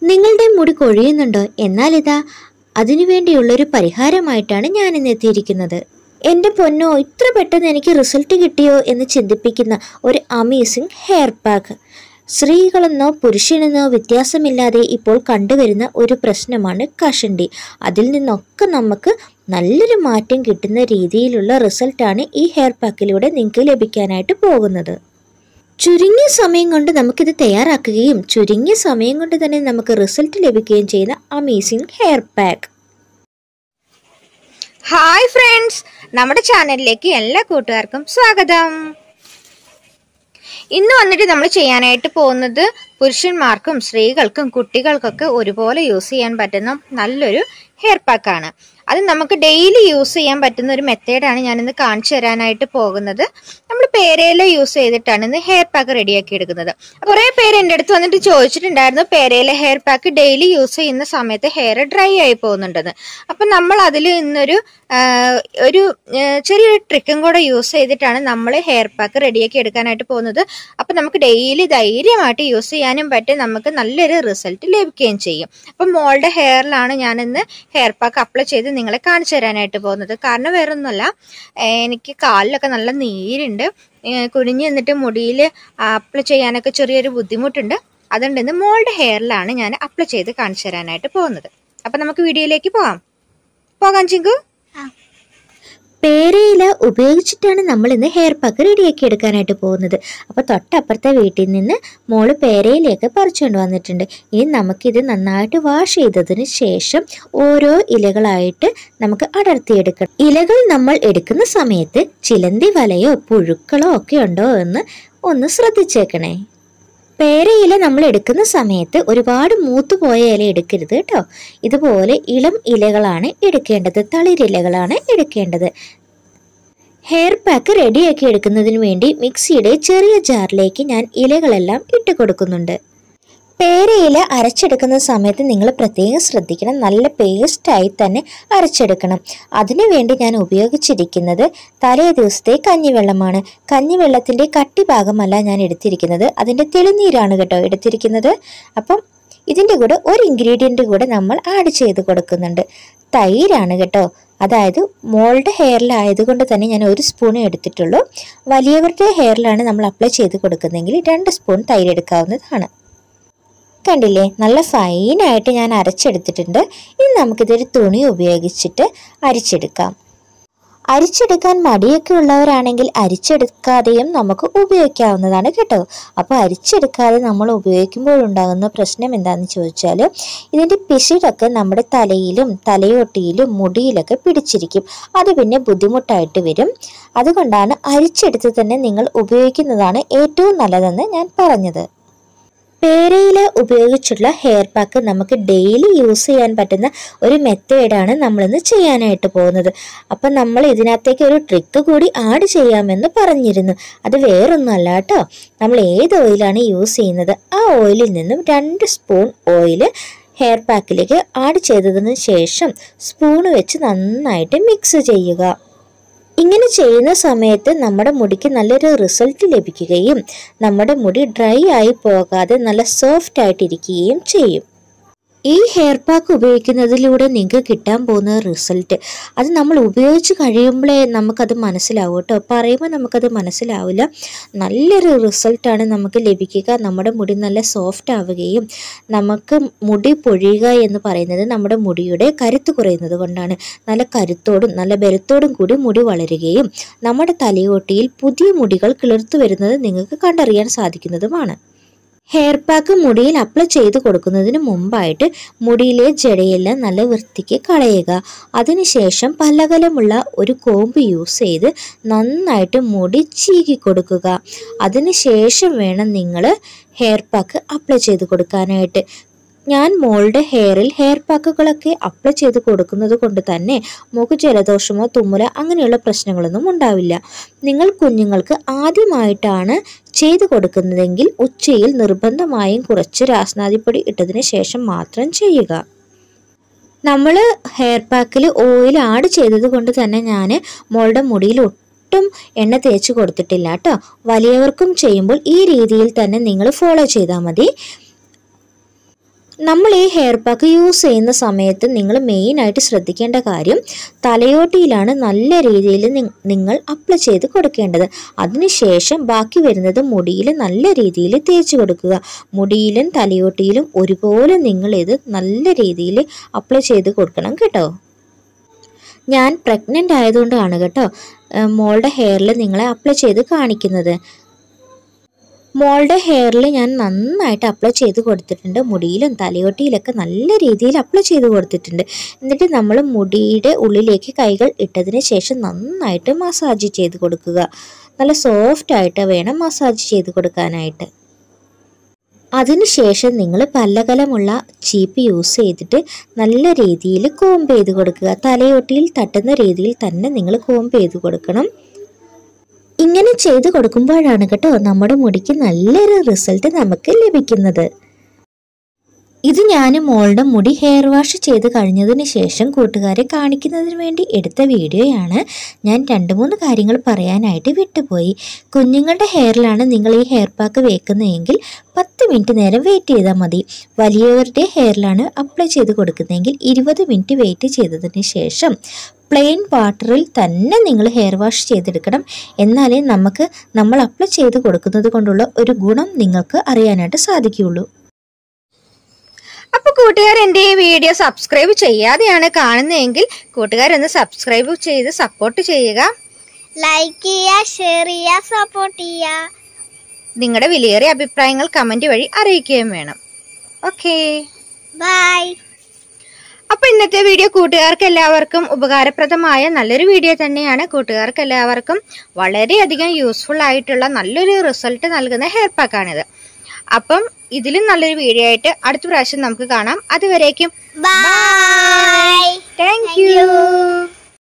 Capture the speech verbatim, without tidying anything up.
നിങ്ങളുടെ മുടി കൊഴിയുന്നുണ്ടോ? എന്നാൽ ഇതാ അതിനുവേണ്ടിയുള്ളൊരു പരിഹാരമായിട്ടാണ് ഞാൻ ഇന്ന് എത്തിയിരിക്കുന്നത്. എൻ്റെ പൊന്നോ, ഇത്ര പെട്ടെന്ന് എനിക്ക് റിസൾട്ട് കിട്ടിയോ എന്ന് ചിന്തിപ്പിക്കുന്ന ഒരു അമേസിംഗ് ഹെയർ പാക്ക്. സ്ത്രീകളെന്നോ പുരുഷനെന്നോ വ്യത്യാസമില്ലാതെ ഇപ്പോൾ കണ്ടുവരുന്ന ഒരു പ്രശ്നമാണ് കഷണ്ടി. അതിൽ നിന്നൊക്കെ നമുക്ക് നല്ലൊരു മാറ്റം കിട്ടുന്ന രീതിയിലുള്ള റിസൾട്ടാണ് ഈ ഹെയർ പാക്കിലൂടെ നിങ്ങൾക്ക് ലഭിക്കാനായിട്ട് പോകുന്നത്. ചുരുങ്ങിയ സമയം കൊണ്ട് നമുക്കിത് തയ്യാറാക്കുകയും ചുരുങ്ങിയ സമയം കൊണ്ട് തന്നെ നമുക്ക് റിസൾട്ട് ലഭിക്കുകയും ചെയ്യുന്ന amazing hair pack. Hi friends, നമ്മുടെ ചാനലിലേക്ക് എല്ലാ കൂട്ടുകാർക്കും സ്വാഗതം. ഇന്ന് വന്നിട്ട് നമ്മൾ ചെയ്യാനായിട്ട് പോകുന്നത് പുരുഷന്മാർക്കും സ്ത്രീകൾക്കും കുട്ടികൾക്കൊക്കെ ഒരുപോലെ യൂസ് ചെയ്യാൻ പറ്റുന്ന നല്ലൊരു ഹെയർ പാക്കാണ്. അത് നമുക്ക് ഡെയിലി യൂസ് ചെയ്യാൻ പറ്റുന്ന ഒരു മെത്തേഡാണ് ഞാനിന്ന് കാണിച്ചു തരാനായിട്ട് പോകുന്നത്. നമ്മൾ പേരയില യൂസ് ചെയ്തിട്ടാണ് ഇന്ന് ഹെയർ പാക്ക് റെഡിയാക്കി എടുക്കുന്നത്. കുറെ പേര് എൻ്റെ അടുത്ത് വന്നിട്ട് ചോദിച്ചിട്ടുണ്ടായിരുന്നു, പേരയില ഹെയർ പാക്ക് ഡെയിലി യൂസ് ചെയ്യുന്ന സമയത്ത് ഹെയർ ഡ്രൈ ആയി പോകുന്നുണ്ടെന്ന്. അപ്പം നമ്മൾ അതിൽ ഇന്നൊരു ഒരു ചെറിയൊരു ട്രിക്കും കൂടെ യൂസ് ചെയ്തിട്ടാണ് നമ്മൾ ഹെയർ പാക്ക് റെഡിയാക്കി എടുക്കാനായിട്ട് പോകുന്നത്. അപ്പം നമുക്ക് ഡെയിലി ധൈര്യമായിട്ട് യൂസ് ചെയ്യാനും പറ്റും, നമുക്ക് നല്ലൊരു റിസൾട്ട് ലഭിക്കുകയും ചെയ്യും. അപ്പം മോളുടെ ഹെയറിലാണ് ഞാനിന്ന് ഹെയർ പാക്ക് അപ്ലൈ ചെയ്ത് നിങ്ങളെ കാണിച്ചു തരാനായിട്ട് പോകുന്നത്. കാരണം വേറൊന്നുമല്ല, എനിക്ക് കാലിലൊക്കെ നല്ല നീരുണ്ട്, കുനിഞ്ഞു നിന്നിട്ട് മുടിയിൽ അപ്ലൈ ചെയ്യാനൊക്കെ ചെറിയൊരു ബുദ്ധിമുട്ടുണ്ട്. അതുകൊണ്ട് ഇന്ന് മോളുടെ ഹെയറിലാണ് ഞാൻ അപ്ലൈ ചെയ്ത് കാണിച്ചു തരാനായിട്ട് പോകുന്നത്. അപ്പം നമുക്ക് വീഡിയോയിലേക്ക് പോകാം. പോകാം ചിങ്കു. പേരയില ഉപയോഗിച്ചിട്ടാണ് നമ്മൾ ഇന്ന് ഹെയർ പാക്ക് റെഡിയാക്കി എടുക്കാനായിട്ട് പോകുന്നത്. അപ്പോൾ തൊട്ടപ്പുറത്തെ വീട്ടിൽ നിന്ന് മോള് പേരയിലയൊക്കെ പറിച്ചുകൊണ്ട് വന്നിട്ടുണ്ട്. ഇനി നമുക്കിത് നന്നായിട്ട് വാഷ് ചെയ്തതിന് ശേഷം ഓരോ ഇലകളായിട്ട് നമുക്ക് അടർത്തിയെടുക്കണം. ഇലകൾ നമ്മൾ എടുക്കുന്ന സമയത്ത് ചിലന്തി വലയോ പുഴുക്കളോ ഒക്കെ ഉണ്ടോ എന്ന് ഒന്ന് ശ്രദ്ധിച്ചേക്കണേ. പേരയില നമ്മൾ എടുക്കുന്ന സമയത്ത് ഒരുപാട് മൂത്തുപോയ ഇല എടുക്കരുത് കേട്ടോ. ഇതുപോലെ ഇളം ഇലകളാണ് എടുക്കേണ്ടത്, തളിരിലകളാണ് എടുക്കേണ്ടത്. ഹെയർ പാക്ക് റെഡിയാക്കി എടുക്കുന്നതിന് വേണ്ടി മിക്സിയുടെ ചെറിയ ജാറിലേക്ക് ഞാൻ ഇലകളെല്ലാം ഇട്ട് കൊടുക്കുന്നുണ്ട്. പേരയില അരച്ചെടുക്കുന്ന സമയത്ത് നിങ്ങൾ പ്രത്യേകം ശ്രദ്ധിക്കണം, നല്ല പേസ്റ്റായി തന്നെ അരച്ചെടുക്കണം. അതിനു വേണ്ടി ഞാൻ ഉപയോഗിച്ചിരിക്കുന്നത് തലേ ദിവസത്തെ കഞ്ഞിവെള്ളമാണ്. കഞ്ഞിവെള്ളത്തിൻ്റെ കട്ടി ഭാഗമല്ല ഞാൻ എടുത്തിരിക്കുന്നത്, അതിൻ്റെ തെളിനീരാണ് കേട്ടോ എടുത്തിരിക്കുന്നത്. അപ്പം ഇതിൻ്റെ കൂടെ ഒരു ഇൻഗ്രീഡിയൻ്റ് കൂടെ നമ്മൾ ആഡ് ചെയ്ത് കൊടുക്കുന്നുണ്ട്, തൈരാണ് കേട്ടോ. അതായത് മോളുടെ ഹെയറിലായതുകൊണ്ട് തന്നെ ഞാൻ ഒരു സ്പൂൺ എടുത്തിട്ടുള്ളൂ. വലിയവരുടെ ഹെയറിലാണ് നമ്മൾ അപ്ലൈ ചെയ്ത് കൊടുക്കുന്നതെങ്കിൽ രണ്ട് സ്പൂൺ തൈര് എടുക്കാവുന്നതാണ്. കണ്ടില്ലേ, നല്ല ഫൈനായിട്ട് ഞാൻ അരച്ചെടുത്തിട്ടുണ്ട്. ഇനി നമുക്കിതൊരു തുണി ഉപയോഗിച്ചിട്ട് അരിച്ചെടുക്കാം. അരിച്ചെടുക്കാൻ മടിയൊക്കെ ഉള്ളവരാണെങ്കിൽ അരിച്ചെടുക്കാതെയും നമുക്ക് ഉപയോഗിക്കാവുന്നതാണ് കേട്ടോ. അപ്പോൾ അരിച്ചെടുക്കാതെ നമ്മൾ ഉപയോഗിക്കുമ്പോഴുണ്ടാകുന്ന പ്രശ്നം എന്താണെന്ന് ചോദിച്ചാൽ, ഇതിൻ്റെ പിശിടൊക്കെ നമ്മുടെ തലയിലും തലയൊട്ടിയിലും മുടിയിലൊക്കെ പിടിച്ചിരിക്കും. അത് പിന്നെ ബുദ്ധിമുട്ടായിട്ട് വരും. അതുകൊണ്ടാണ് അരിച്ചെടുത്ത് തന്നെ നിങ്ങൾ ഉപയോഗിക്കുന്നതാണ് ഏറ്റവും നല്ലതെന്ന് ഞാൻ പറഞ്ഞത്. പേരയില ഉപയോഗിച്ചുള്ള ഹെയർ പാക്ക് നമുക്ക് ഡെയിലി യൂസ് ചെയ്യാൻ പറ്റുന്ന ഒരു മെത്തേഡാണ് നമ്മളിന്ന് ചെയ്യാനായിട്ട് പോകുന്നത്. അപ്പം നമ്മൾ ഇതിനകത്തേക്ക് ഒരു ട്രിക്ക് കൂടി ആഡ് ചെയ്യാമെന്ന് പറഞ്ഞിരുന്നു. അത് വേറൊന്നുമല്ല കേട്ടോ, നമ്മൾ ഏത് ഓയിലാണ് യൂസ് ചെയ്യുന്നത് ആ ഓയിലിൽ നിന്നും രണ്ട് സ്പൂൺ ഓയിൽ ഹെയർ പാക്കിലേക്ക് ആഡ് ചെയ്തതിന് ശേഷം സ്പൂൺ വെച്ച് നന്നായിട്ട് മിക്സ് ചെയ്യുക. ഇങ്ങനെ ചെയ്യുന്ന സമയത്ത് നമ്മുടെ മുടിക്ക് നല്ലൊരു റിസൾട്ട് ലഭിക്കുകയും നമ്മുടെ മുടി ഡ്രൈ ആയി പോകാതെ നല്ല സോഫ്റ്റ് ആയിട്ടിരിക്കുകയും ചെയ്യും. ഈ ഹെയർ പാക്ക് ഉപയോഗിക്കുന്നതിലൂടെ നിങ്ങൾക്ക് കിട്ടാൻ പോകുന്ന റിസൾട്ട് അത് നമ്മൾ ഉപയോഗിച്ച് കഴിയുമ്പോഴേ നമുക്കത് മനസ്സിലാവും കേട്ടോ. പറയുമ്പോൾ നമുക്കത് മനസ്സിലാവില്ല. നല്ലൊരു റിസൾട്ടാണ് നമുക്ക് ലഭിക്കുക. നമ്മുടെ മുടി നല്ല സോഫ്റ്റ് ആവുകയും നമുക്ക് മുടി പൊഴിയുക എന്ന് പറയുന്നത് നമ്മുടെ മുടിയുടെ കരുത്ത് കുറയുന്നത് കൊണ്ടാണ്. നല്ല കരുത്തോടും നല്ല ബലത്തോടും കൂടി മുടി വളരുകയും നമ്മുടെ തലയോട്ടിയിൽ പുതിയ മുടികൾ കിളിർത്തു വരുന്നത് നിങ്ങൾക്ക് കണ്ടറിയാൻ സാധിക്കുന്നതുമാണ്. ഹെയർ പാക്ക് മുടിയിൽ അപ്ലൈ ചെയ്ത് കൊടുക്കുന്നതിന് മുമ്പായിട്ട് മുടിയിലെ ജടയെല്ലാം നല്ല വൃത്തിക്ക് കളയുക. അതിനുശേഷം പലകലമുള്ള ഒരു കോമ്പ് യൂസ് ചെയ്ത് നന്നായിട്ട് മുടി ചീകി കൊടുക്കുക. അതിനുശേഷം വേണം നിങ്ങൾ ഹെയർ പാക്ക് അപ്ലൈ ചെയ്ത് കൊടുക്കാനായിട്ട്. ഞാൻ മോളുടെ ഹെയറിൽ ഹെയർ പാക്കുകളൊക്കെ അപ്ലൈ ചെയ്ത് കൊടുക്കുന്നത് കൊണ്ട് തന്നെ മുഖ ജലദോഷമോ തുമ്മലോ അങ്ങനെയുള്ള പ്രശ്നങ്ങളൊന്നും ഉണ്ടാവില്ല. നിങ്ങൾ കുഞ്ഞുങ്ങൾക്ക് ആദ്യമായിട്ടാണ് ചെയ്തു കൊടുക്കുന്നതെങ്കിൽ ഉച്ചയിൽ നിർബന്ധമായും കുറച്ച് രാസ്നാദിപ്പൊടി ഇട്ടതിന് ശേഷം മാത്രം ചെയ്യുക. നമ്മൾ ഹെയർ പാക്കിൽ ഓയിൽ ആഡ് ചെയ്തത് കൊണ്ട് തന്നെ ഞാൻ മോളുടെ മുടിയിൽ ഒട്ടും എണ്ണ തേച്ച് കൊടുത്തിട്ടില്ല കേട്ടോ. വലിയവർക്കും ചെയ്യുമ്പോൾ ഈ രീതിയിൽ തന്നെ നിങ്ങൾ ഫോളോ ചെയ്താൽ മതി. നമ്മൾ ഈ ഹെയർ പാക്ക് യൂസ് ചെയ്യുന്ന സമയത്ത് നിങ്ങൾ മെയിനായിട്ട് ശ്രദ്ധിക്കേണ്ട കാര്യം തലയോട്ടിയിലാണ് നല്ല രീതിയിൽ നിങ്ങൾ അപ്ലൈ ചെയ്ത് കൊടുക്കേണ്ടത്. അതിനുശേഷം ബാക്കി വരുന്നത് മുടിയിൽ നല്ല രീതിയിൽ തേച്ച് കൊടുക്കുക. മുടിയിലും തലയോട്ടിയിലും ഒരുപോലെ നിങ്ങളിത് നല്ല രീതിയിൽ അപ്ലൈ ചെയ്ത് കൊടുക്കണം കേട്ടോ. ഞാൻ പ്രഗ്നൻ്റ് ആയതുകൊണ്ടാണ് കേട്ടോ മോളുടെ ഹെയറിൽ നിങ്ങളെ അപ്ലൈ ചെയ്ത് കാണിക്കുന്നത്. മോളുടെ ഹെയറിൽ ഞാൻ നന്നായിട്ട് അപ്ലൈ ചെയ്ത് കൊടുത്തിട്ടുണ്ട്. മുടിയിലും തലയോട്ടിയിലൊക്കെ നല്ല രീതിയിൽ അപ്ലൈ ചെയ്ത് കൊടുത്തിട്ടുണ്ട്. എന്നിട്ട് നമ്മൾ മുടിയുടെ ഉള്ളിലേക്ക് കൈകൾ ഇട്ടതിന് ശേഷം നന്നായിട്ട് മസാജ് ചെയ്ത് കൊടുക്കുക. നല്ല സോഫ്റ്റായിട്ട് വേണം മസാജ് ചെയ്ത് കൊടുക്കാനായിട്ട്. അതിനുശേഷം നിങ്ങൾ പല്ലകലമുള്ള ചീപ്പ് യൂസ് ചെയ്തിട്ട് നല്ല രീതിയിൽ കോംബ് ചെയ്ത് കൊടുക്കുക. തലയോട്ടിയിൽ തട്ടുന്ന രീതിയിൽ തന്നെ നിങ്ങൾ കോംബ് ചെയ്ത് കൊടുക്കണം. ഇങ്ങനെ ചെയ്ത് കൊടുക്കുമ്പോഴാണ് കേട്ടോ നമ്മുടെ മുടിക്ക് നല്ലൊരു റിസൾട്ട് നമുക്ക് ലഭിക്കുന്നത്. ഇത് ഞാൻ മോളുടെ മുടി ഹെയർ വാഷ് ചെയ്ത് കഴിഞ്ഞതിന് ശേഷം കൂട്ടുകാരെ കാണിക്കുന്നതിന് വേണ്ടി എടുത്ത വീഡിയോയാണ്. ഞാൻ രണ്ട് മൂന്ന് കാര്യങ്ങൾ പറയാനായിട്ട് വിട്ടുപോയി. കുഞ്ഞുങ്ങളുടെ ഹെയറിലാണ് നിങ്ങൾ ഈ ഹെയർ പാക്ക് വെക്കുന്നതെങ്കിൽ പത്ത് മിനിറ്റ് നേരം വെയിറ്റ് ചെയ്താൽ മതി. വലിയവരുടെ ഹെയറിലാണ് അപ്ലൈ ചെയ്ത് കൊടുക്കുന്നതെങ്കിൽ ഇരുപത് മിനിറ്റ് വെയിറ്റ് ചെയ്തതിന് ശേഷം പ്ലെയിൻ വാട്ടറിൽ തന്നെ നിങ്ങൾ ഹെയർ വാഷ് ചെയ്തെടുക്കണം. എന്നാലേ നമുക്ക് നമ്മൾ അപ്ലൈ ചെയ്ത് കൊടുക്കുന്നത് കൊണ്ടുള്ള ഒരു ഗുണം നിങ്ങൾക്ക് അറിയാനായിട്ട് സാധിക്കുകയുള്ളൂ. അപ്പൊ കൂട്ടുകാർ എൻ്റെ ഈ വീഡിയോ സബ്സ്ക്രൈബ് ചെയ്യാതെയാണ് കാണുന്നതെങ്കിൽ കൂട്ടുകാരൊന്ന് സബ്സ്ക്രൈബ് ചെയ്ത് സപ്പോർട്ട് ചെയ്യുക. ലൈക്ക് ചെയ്യുക, ഷെയർ ചെയ്യുക, സപ്പോർട്ട് ചെയ്യുക. നിങ്ങളുടെ വിലയേറിയ അഭിപ്രായങ്ങൾ കമന്റ് വഴി അറിയിക്കുകയും വേണം. Okay, bye. അപ്പൊ ഇന്നത്തെ വീഡിയോ കൂട്ടുകാർക്ക് എല്ലാവർക്കും ഉപകാരപ്രദമായ നല്ലൊരു വീഡിയോ തന്നെയാണ്. കൂട്ടുകാർക്ക് എല്ലാവർക്കും വളരെയധികം യൂസ്ഫുൾ ആയിട്ടുള്ള നല്ലൊരു റിസൾട്ട് നൽകുന്ന ഹെയർ പാക്കാണിത്. അപ്പം ഇതിലും നല്ലൊരു വീഡിയോ ആയിട്ട് അടുത്ത പ്രാവശ്യം നമുക്ക് കാണാം. അതുവരേക്കും ബൈ.